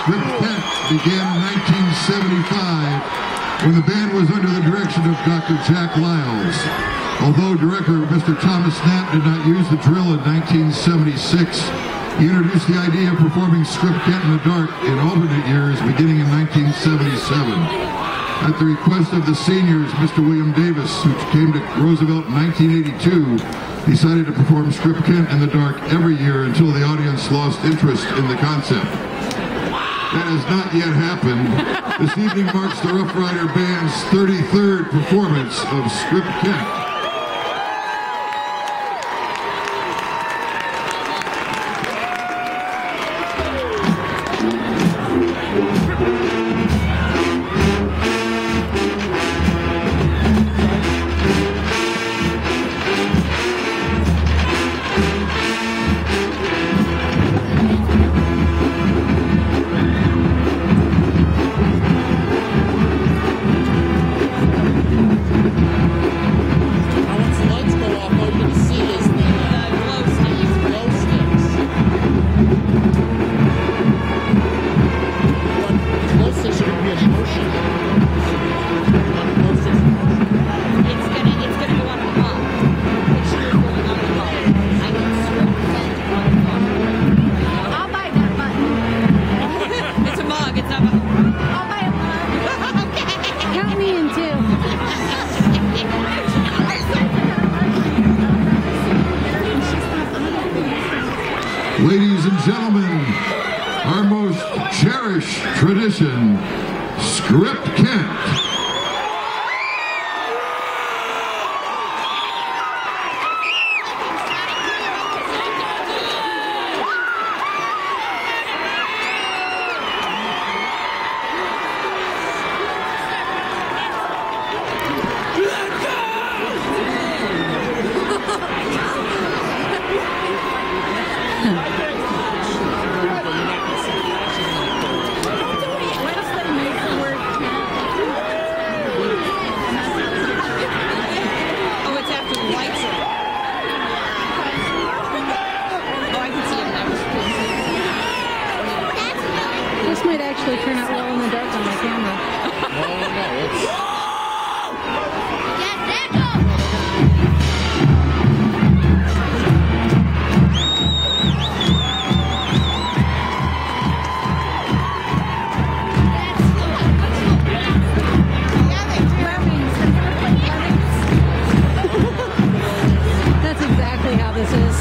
Script Kent began in 1975 when the band was under the direction of Dr. Jack Lyles. Although director Mr. Thomas Knapp did not use the drill in 1976, he introduced the idea of performing Script Kent in the dark in alternate years beginning in 1977. At the request of the seniors, Mr. William Davis, who came to Roosevelt in 1982, decided to perform Script Kent in the dark every year until the audience lost interest in the concept. That has not yet happened. This evening marks the Rough Rider Band's 33rd performance of Script Kent. Ladies and gentlemen, our most cherished tradition, Script Kent. This might actually turn out well in the dark on my camera. That's exactly how this is.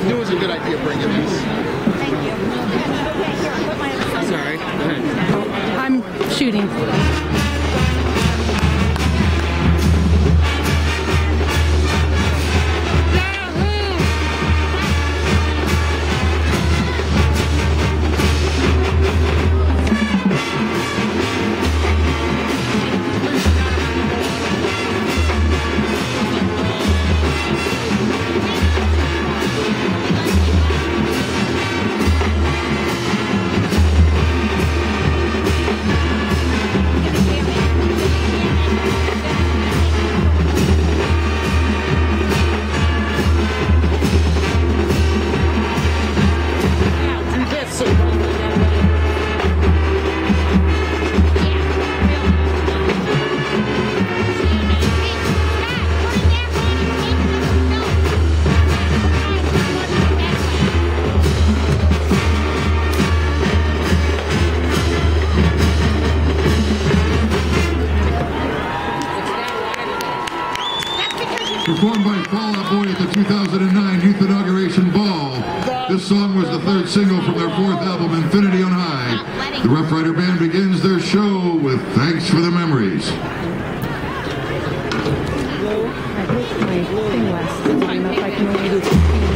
It was a good idea bringing these. Thank you. Okay, here, put my other phone. Sorry. Go ahead. I'm shooting. Performed by Fall Out Boy at the 2009 Youth Inauguration Ball. This song was the third single from their fourth album, Infinity on High. The Rough Rider Band begins their show with Thanks for the Memories. I hit my thing last time. I don't know if I can only do